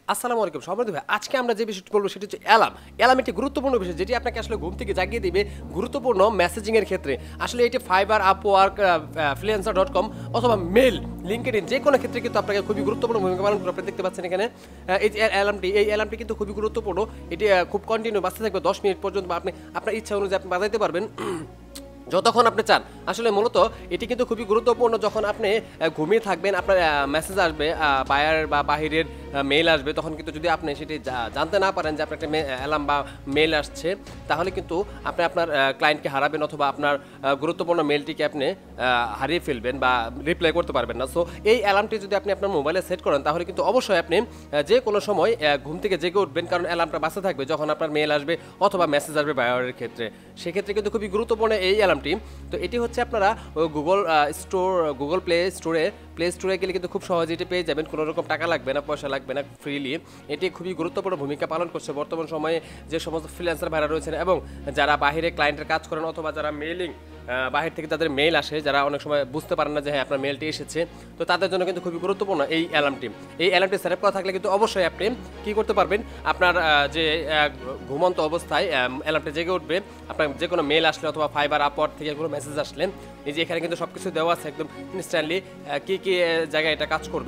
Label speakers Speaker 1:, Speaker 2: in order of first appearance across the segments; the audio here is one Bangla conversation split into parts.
Speaker 1: আসসালামু আলাইকুম সম্মানিত ভাই, আজকে আমরা যে বিষয়টি বলবো সেটি হচ্ছে অ্যালার্ম। অ্যালার্ম একটি গুরুত্বপূর্ণ বিষয় যেটি আপনাকে আসলে ঘুম থেকে জাগিয়ে দিবে গুরুত্বপূর্ণ মেসেজিং এর ক্ষেত্রে। আসলে এটি ফাইবার, আপওয়ার্ক, ফ্রিল্যান্সার.কম অথবা মেল, লিঙ্কডইন যে কোনো ক্ষেত্রে কিন্তু আপনাকে খুবই গুরুত্বপূর্ণ ভূমিকা পালন করে। আপনি দেখতে পাচ্ছেন এখানে এই যে অ্যালার্মটি কিন্তু খুবই গুরুত্বপূর্ণ। এটি খুব কন্টিনিউ বাজতে থাকবে 10 মিনিট পর্যন্ত, বা আপনি আপনার ইচ্ছা অনুযায়ী আপনি বাজাইতে পারবেন যতক্ষণ আপনি চান। আসলে মূলত এটি কিন্তু খুবই গুরুত্বপূর্ণ যখন আপনি ঘুমিয়ে থাকবেন, আপনার মেসেজ আসবে, বায়ার বা বাহিরের মেইল আসবে, তখন কিন্তু যদি আপনি সেটি জানতে না পারেন যে আপনার একটা অ্যালার্ম বা মেইল আসছে, তাহলে কিন্তু আপনি আপনার ক্লায়েন্টকে হারাবেন অথবা আপনার গুরুত্বপূর্ণ মেইলটিকে আপনি হারিয়ে ফেলবেন বা রিপ্লাই করতে পারবেন না। সো এই অ্যালার্মটি যদি আপনি আপনার মোবাইলে সেট করেন, তাহলে কিন্তু অবশ্যই আপনি যে কোনো সময় ঘুম থেকে জেগে উঠবেন, কারণ অ্যালার্মটা বাসে থাকবে যখন আপনার মেইল আসবে অথবা মেসেজ আসবে বায়ারের ক্ষেত্রে। সেক্ষেত্রে কিন্তু খুবই গুরুত্বপূর্ণ এই অ্যালার্মটি। তো এটি হচ্ছে আপনারা গুগল প্লে স্টোরে গেলে কিন্তু খুব সহজে এটি পেয়ে যাবেন, কোনো রকম টাকা লাগবে না, পয়সা লাগবে না, ফ্রিলি। এটি খুবই গুরুত্বপূর্ণ ভূমিকা পালন করছে বর্তমান সময়ে যে সমস্ত ফ্রিল্যান্সার ভাইরা রয়েছেন এবং যারা বাহিরে ক্লায়েন্টের কাজ করেন অথবা যারা মেইলিং বাহির থেকে তাদের মেইল আসে, যারা অনেক সময় বুঝতে পারেন না যে হ্যাঁ আপনার মেইলটি এসেছে, তো তাদের জন্য কিন্তু খুবই গুরুত্বপূর্ণ এই অ্যালার্মটি সেট আপ করা থাকলে কিন্তু অবশ্যই আপনি কি করতে পারবেন, আপনার যে ঘুমন্ত অবস্থায় অ্যালার্মটি জেগে উঠবে। আপনার যে কোনো মেইল আসলে অথবা ফাইবার, আপওয়ার্ক থেকে কোনো মেসেজ আসলে, এই যে এখানে কিন্তু সব কিছু দেওয়া আছে একদম ইনস্ট্যান্টলি কী কী জায়গায় এটা কাজ করবে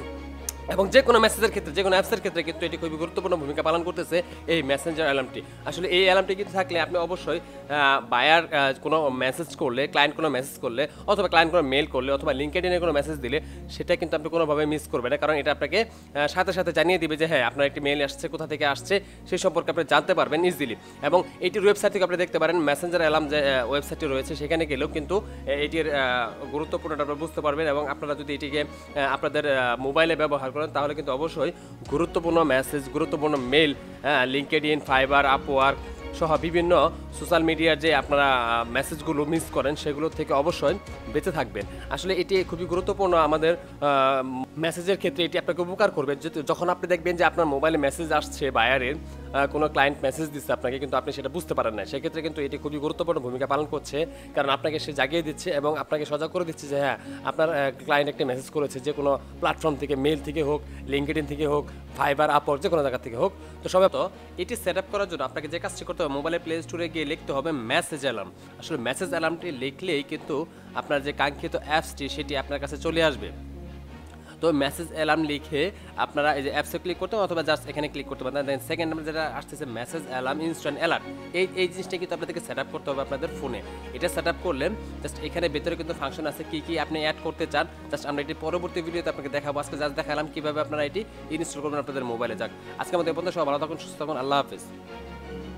Speaker 1: এবং যে কোনো মেসেজের ক্ষেত্রে, যে কোনো অ্যাপসের ক্ষেত্রে কিন্তু এটি খুবই গুরুত্বপূর্ণ ভূমিকা পালন করতেছে এই মেসেঞ্জার অ্যালার্মটি। আসলে এই অ্যালার্মটি কিন্তু থাকলে আপনি অবশ্যই বায়ার কোনো মেসেজ করলে, ক্লায়েন্ট কোনো মেসেজ করলে অথবা ক্লায়েন্ট কোনো মেল করলে অথবা লিঙ্কডইনে কোনো মেসেজ দিলে সেটা কিন্তু আপনি কোনোভাবে মিস করবেন না, কারণ এটা আপনাকে সাথে সাথে জানিয়ে দিবে যে হ্যাঁ আপনার একটি মেল আসছে, কোথা থেকে আসছে সেই সম্পর্কে আপনি জানতে পারবেন ইজিলি। এবং এটির ওয়েবসাইট থেকে আপনি দেখতে পারেন, মেসেঞ্জার অ্যালার্ম যে ওয়েবসাইটটি রয়েছে সেখানে গেলেও কিন্তু এটির গুরুত্বপূর্ণটা আপনারা বুঝতে পারবেন। এবং আপনারা যদি এটিকে আপনাদের মোবাইলে ব্যবহার করেন, তাহলে কিন্তু অবশ্যই গুরুত্বপূর্ণ মেসেজ, গুরুত্বপূর্ণ মেল, লিঙ্কডইন, ফাইবার, আপওয়ার্ক সহ বিভিন্ন সোশ্যাল মিডিয়ার যে আপনারা মেসেজগুলো মিস করেন সেগুলো থেকে অবশ্যই বেঁচে থাকবেন। আসলে এটি খুবই গুরুত্বপূর্ণ আমাদের মেসেজের ক্ষেত্রে। এটি আপনাকে উপকার করবে যখন আপনি দেখবেন যে আপনার মোবাইলে মেসেজ আসছে, বায়ারের কোনো ক্লায়েন্ট মেসেজ দিচ্ছে আপনাকে, কিন্তু আপনি সেটা বুঝতে পারেন না, সেক্ষেত্রে কিন্তু এটি খুবই গুরুত্বপূর্ণ ভূমিকা পালন করছে, কারণ আপনাকে সে জাগিয়ে দিচ্ছে এবং আপনাকে সজাগ করে দিচ্ছে যে হ্যাঁ আপনার ক্লায়েন্ট একটা মেসেজ করেছে, যে কোনো প্ল্যাটফর্ম থেকে, মেল থেকে হোক, লিঙ্কডইন থেকে হোক, ফাইবার, আপওয়ার্ক যে কোনো জায়গা থেকে হোক। তো সবাই তো এটি সেট আপ করার জন্য আপনাকে যে কাজটি করতে হবে, মোবাইলে প্লে স্টোরে গিয়ে লিখতে হবে মেসেজ অ্যালার্ম। আসলে মেসেজ অ্যালার্মটি লিখলেই কিন্তু আপনার যে কাঙ্ক্ষিত অ্যাপসটি সেটি আপনার কাছে চলে আসবে। তো মেসেজ অ্যালার্ম লিখে আপনারা এই যে অ্যাপসে ক্লিক করতে অথবা জাস্ট এখানে ক্লিক করতে পারেন। দেন সেকেন্ড নাম্বার যেটা আসতেছে মেসেজ অ্যালার্ম ইনস্ট্যান্ট অ্যালার্ট, এই জিনিসটা কিন্তু আপনাদেরকে সেট আপ করতে হবে আপনাদের ফোনে। এটা সেট আপ করলে জাস্ট এখানে ভেতরে কিন্তু ফাংশন আছে কি কি আপনি অ্যাড করতে চান, জাস্ট আমরা এটি পরবর্তী ভিডিওতে আপনাকে দেখাবো। আজকে জাস্ট দেখালাম কীভাবে আপনারা এটি ইনস্টল করবেন আপনাদের মোবাইলে। যাক, আজকে আমাদের বন্ধু সবাই ভালো থাকুন, সুস্থ থাকুন, আল্লাহ হাফিজ।